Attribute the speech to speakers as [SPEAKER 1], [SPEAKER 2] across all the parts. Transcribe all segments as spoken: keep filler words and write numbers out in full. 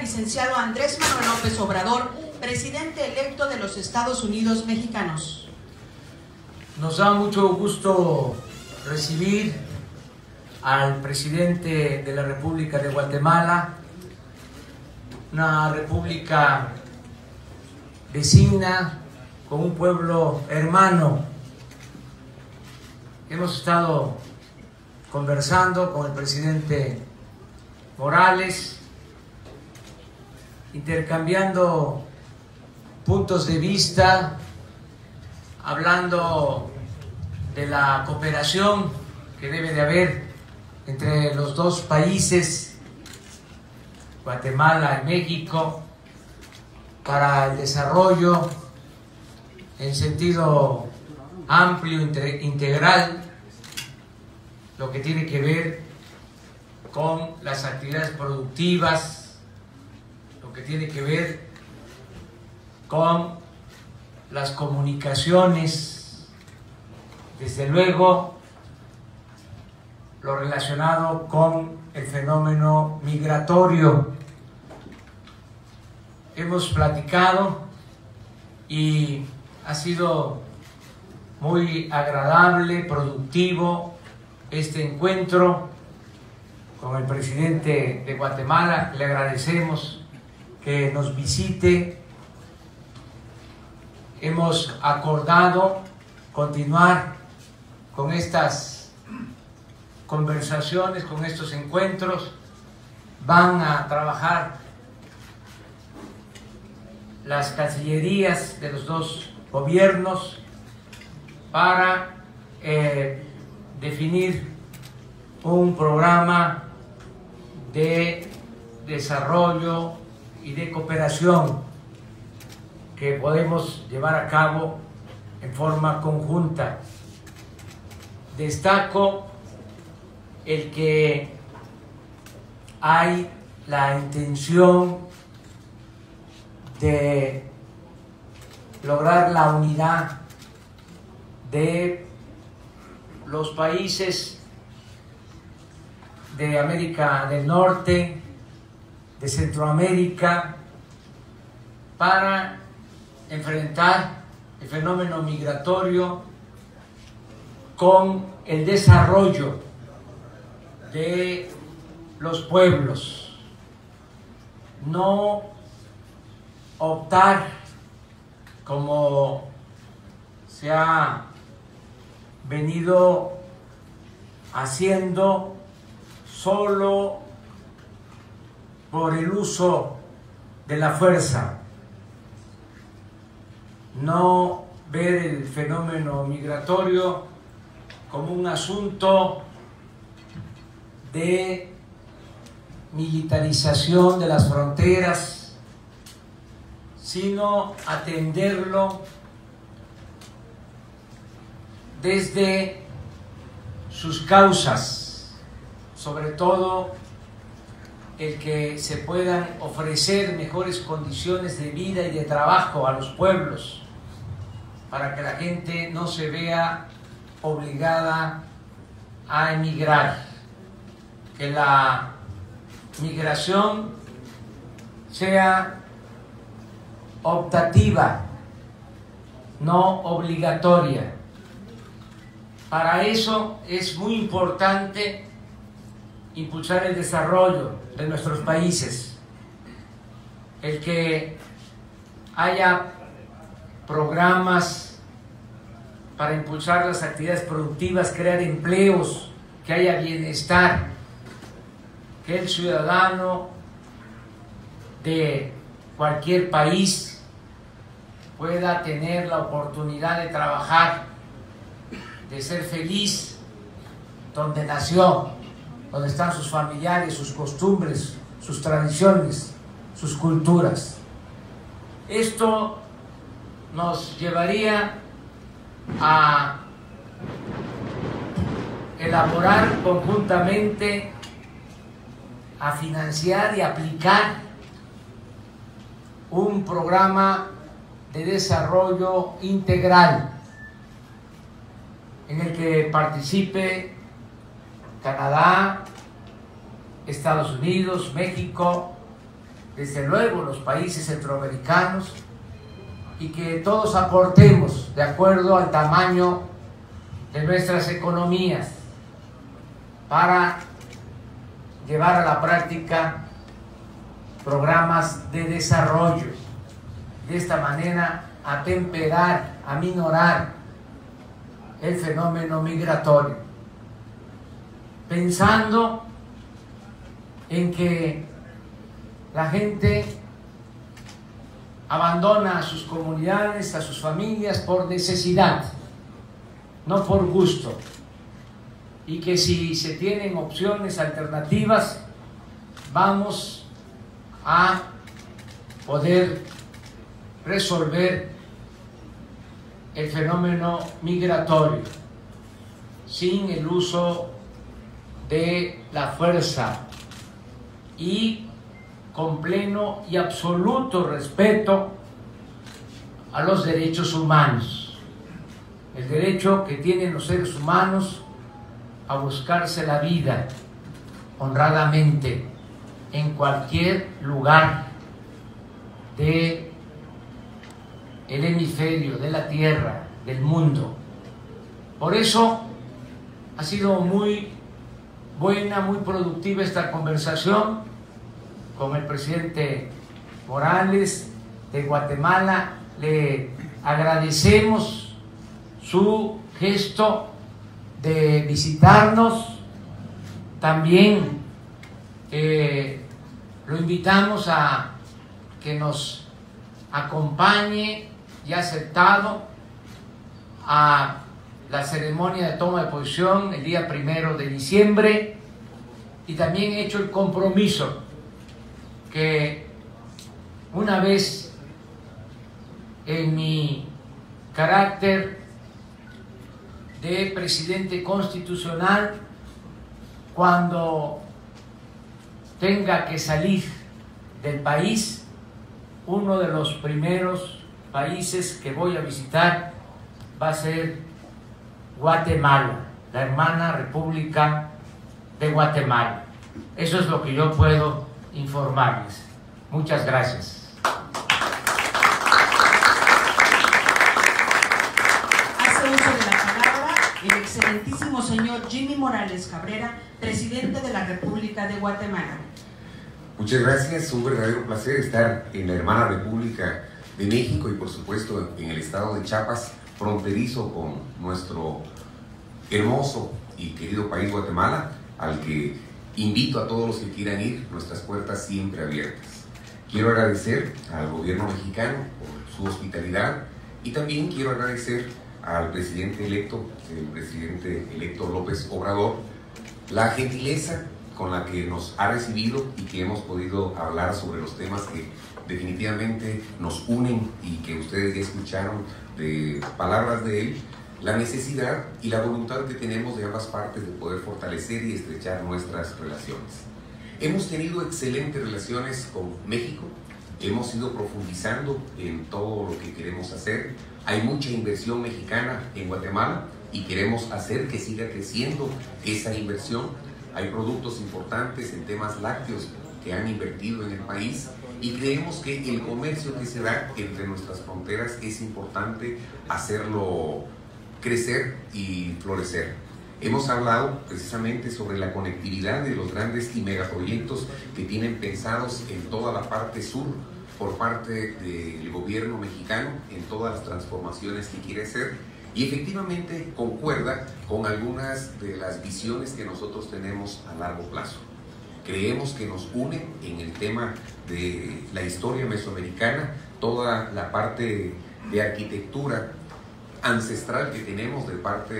[SPEAKER 1] al licenciado Andrés Manuel López Obrador, presidente electo de los Estados Unidos mexicanos.
[SPEAKER 2] Nos da mucho gusto recibir al presidente de la República de Guatemala, una república vecina con un pueblo hermano. Hemos estado conversando con el presidente Morales, intercambiando puntos de vista, hablando de la cooperación que debe de haber entre los dos países, Guatemala y México, para el desarrollo en sentido amplio, integral, lo que tiene que ver con las actividades productivas, lo que tiene que ver con las comunicaciones, desde luego lo relacionado con el fenómeno migratorio. Hemos platicado y ha sido muy agradable, productivo este encuentro con el presidente de Guatemala. Le agradecemos que nos visite. Hemos acordado continuar con estas conversaciones, con estos encuentros. Van a trabajar las cancillerías de los dos gobiernos para eh, definir un programa de desarrollo y de cooperación que podemos llevar a cabo en forma conjunta. Destaco el que hay la intención de lograr la unidad de los países de América del Norte, de Centroamérica, para enfrentar el fenómeno migratorio con el desarrollo de los pueblos. No optar, como se ha venido haciendo, solo por el uso de la fuerza. No ver el fenómeno migratorio como un asunto de militarización de las fronteras, sino atenderlo desde sus causas, sobre todo el que se puedan ofrecer mejores condiciones de vida y de trabajo a los pueblos, para que la gente no se vea obligada a emigrar, que la migración sea optativa, no obligatoria. Para eso es muy importante impulsar el desarrollo de nuestros países, el que haya programas para impulsar las actividades productivas, crear empleos, que haya bienestar, que el ciudadano de cualquier país pueda tener la oportunidad de trabajar, de ser feliz donde nació, donde están sus familiares, sus costumbres, sus tradiciones, sus culturas. Esto nos llevaría a elaborar conjuntamente, a financiar y aplicar un programa de desarrollo integral en el que participe Canadá, Estados Unidos, México, desde luego los países centroamericanos, y que todos aportemos de acuerdo al tamaño de nuestras economías para llevar a la práctica programas de desarrollo. De esta manera atemperar, aminorar el fenómeno migratorio, pensando en que la gente abandona a sus comunidades, a sus familias por necesidad, no por gusto, y que si se tienen opciones alternativas, vamos a poder resolver el fenómeno migratorio sin el uso de la fuerza y con pleno y absoluto respeto a los derechos humanos, el derecho que tienen los seres humanos a buscarse la vida honradamente en cualquier lugar de el hemisferio, de la tierra, del mundo. Por eso ha sido muy buena, muy productiva esta conversación con el presidente Morales de Guatemala. Le agradecemos su gesto de visitarnos. También eh, lo invitamos a que nos acompañe, y ha aceptado, a la ceremonia de toma de posición el día primero de diciembre, y también he hecho el compromiso que una vez en mi carácter de presidente constitucional, cuando tenga que salir del país, uno de los primeros países que voy a visitar va a ser Guatemala, la hermana República de Guatemala. Eso es lo que yo puedo informarles. Muchas gracias.
[SPEAKER 1] Hace uso de la palabra el excelentísimo señor Jimmy Morales Cabrera, presidente de la República de Guatemala.
[SPEAKER 3] Muchas gracias, un verdadero placer estar en la hermana República de México y por supuesto en el estado de Chiapas, fronterizo con nuestro hermoso y querido país Guatemala, al que invito a todos los que quieran ir, nuestras puertas siempre abiertas. Quiero agradecer al gobierno mexicano por su hospitalidad y también quiero agradecer al presidente electo, el presidente electo López Obrador, la gentileza con la que nos ha recibido y que hemos podido hablar sobre los temas que definitivamente nos unen y que ustedes ya escucharon de palabras de él, la necesidad y la voluntad que tenemos de ambas partes de poder fortalecer y estrechar nuestras relaciones. Hemos tenido excelentes relaciones con México, hemos ido profundizando en todo lo que queremos hacer, hay mucha inversión mexicana en Guatemala y queremos hacer que siga creciendo esa inversión. Hay productos importantes en temas lácteos que han invertido en el país y creemos que el comercio que se da entre nuestras fronteras es importante hacerlo crecer y florecer. Hemos hablado precisamente sobre la conectividad de los grandes y megaproyectos que tienen pensados en toda la parte sur por parte del gobierno mexicano, en todas las transformaciones que quiere hacer, y efectivamente concuerda con algunas de las visiones que nosotros tenemos a largo plazo. Creemos que nos une en el tema de la historia mesoamericana, toda la parte de arquitectura ancestral que tenemos de parte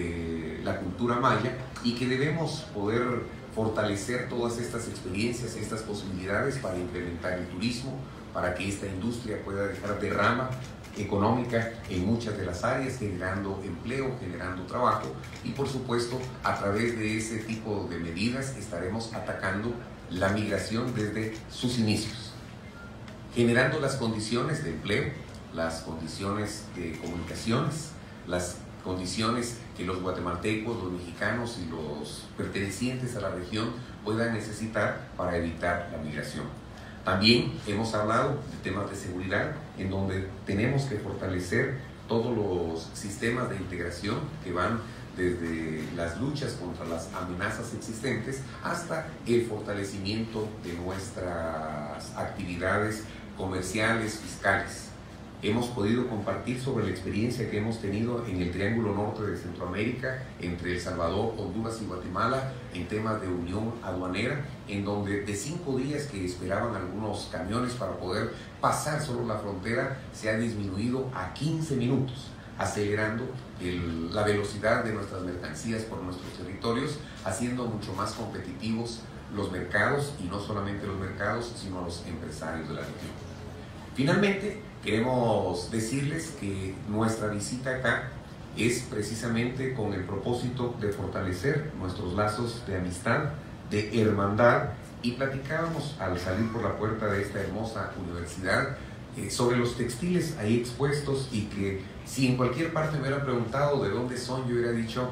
[SPEAKER 3] de la cultura maya y que debemos poder fortalecer todas estas experiencias, estas posibilidades para incrementar el turismo, para que esta industria pueda dejar derrama económica en muchas de las áreas, generando empleo, generando trabajo y por supuesto a través de ese tipo de medidas estaremos atacando la migración desde sus inicios, generando las condiciones de empleo, las condiciones de comunicaciones, las condiciones que los guatemaltecos, los mexicanos y los pertenecientes a la región puedan necesitar para evitar la migración. También hemos hablado de temas de seguridad, en donde tenemos que fortalecer todos los sistemas de integración que van desde las luchas contra las amenazas existentes hasta el fortalecimiento de nuestras actividades comerciales, fiscales. Hemos podido compartir sobre la experiencia que hemos tenido en el Triángulo Norte de Centroamérica, entre El Salvador, Honduras y Guatemala, en temas de unión aduanera, en donde de cinco días que esperaban algunos camiones para poder pasar solo la frontera, se ha disminuido a quince minutos, acelerando el, la velocidad de nuestras mercancías por nuestros territorios, haciendo mucho más competitivos los mercados, y no solamente los mercados, sino los empresarios de la región. Finalmente, queremos decirles que nuestra visita acá es precisamente con el propósito de fortalecer nuestros lazos de amistad, de hermandad, y platicábamos al salir por la puerta de esta hermosa universidad eh, sobre los textiles ahí expuestos, y que si en cualquier parte me hubieran preguntado de dónde son, yo hubiera dicho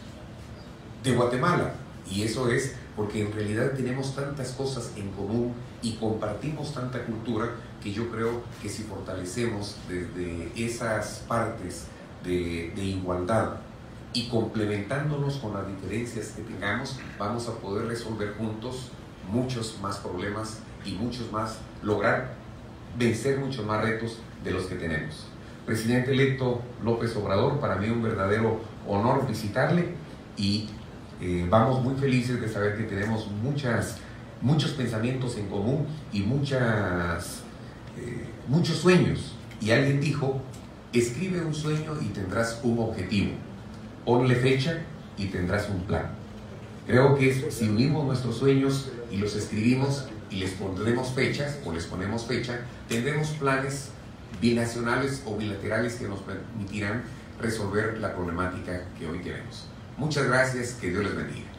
[SPEAKER 3] de Guatemala, y eso es porque en realidad tenemos tantas cosas en común y compartimos tanta cultura, que yo creo que si fortalecemos desde esas partes de, de igualdad y complementándonos con las diferencias que tengamos, vamos a poder resolver juntos muchos más problemas y muchos más, lograr vencer muchos más retos de los que tenemos. Presidente electo López Obrador, para mí un verdadero honor visitarle, y eh, vamos muy felices de saber que tenemos muchas, muchos pensamientos en común y muchas, eh, muchos sueños. Y alguien dijo, escribe un sueño y tendrás un objetivo, ponle fecha y tendrás un plan. Creo que si unimos nuestros sueños y los escribimos y les pondremos fechas o les ponemos fecha, tendremos planes binacionales o bilaterales que nos permitirán resolver la problemática que hoy queremos. Muchas gracias, que Dios les bendiga.